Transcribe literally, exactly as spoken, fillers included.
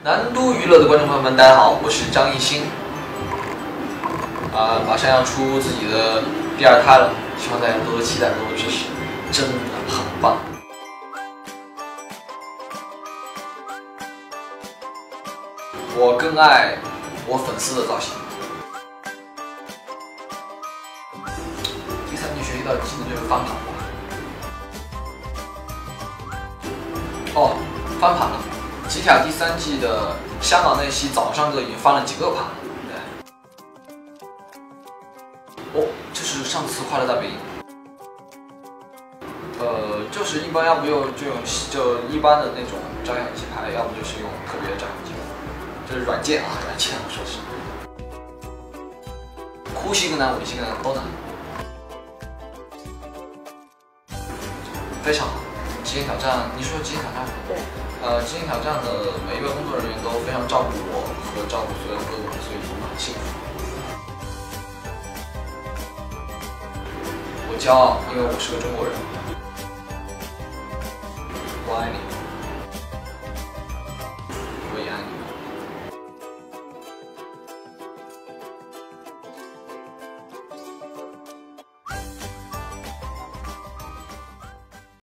南都娱乐的观众朋友们，大家好，我是张艺兴。啊、呃，马上要出自己的第二胎了，希望大家多多期待，多多支持，真的很棒。我更爱我粉丝的造型。第三季学习到技能就是翻盘。哦，翻盘了。 吉塔第三季的香港那期早上就已经翻了几个盘了，对。哦，这是上次快乐大本营。呃，就是一般要不就就用就一般的那种照相机拍，要不就是用特别的照相机，这是软件啊，软件我说是。哭戏更难，吻戏更难，都难。非常好，极限挑战，你说极限挑战吗？对。 呃，极限挑战的每一位工作人员都非常照顾我和照顾所有的歌迷，所以我很幸福。我骄傲，因为我是个中国人。我爱你。